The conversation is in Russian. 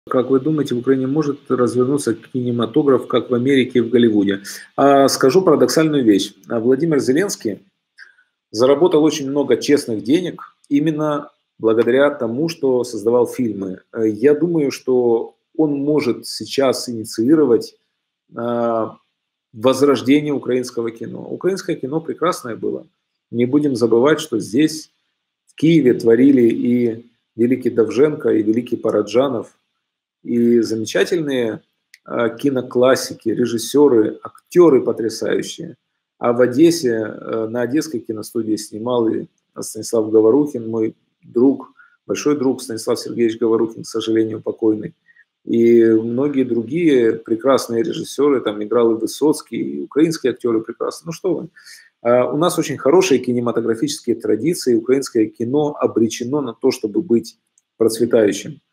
Как вы думаете, в Украине может развернуться кинематограф, как в Америке и в Голливуде? Скажу парадоксальную вещь. Владимир Зеленский заработал очень много честных денег именно благодаря тому, что создавал фильмы. Я думаю, что он может сейчас инициировать возрождение украинского кино. Украинское кино прекрасное было. Не будем забывать, что здесь, в Киеве, творили и великий Довженко, и великий Параджанов, и замечательные киноклассики, режиссеры, актеры потрясающие. А в Одессе, на Одесской киностудии снимал и Станислав Говорухин, мой друг, большой друг Станислав Сергеевич Говорухин, к сожалению, покойный. И многие другие прекрасные режиссеры, там играл и Высоцкий, и украинские актеры прекрасные. Ну что вы, у нас очень хорошие кинематографические традиции, украинское кино обречено на то, чтобы быть процветающим.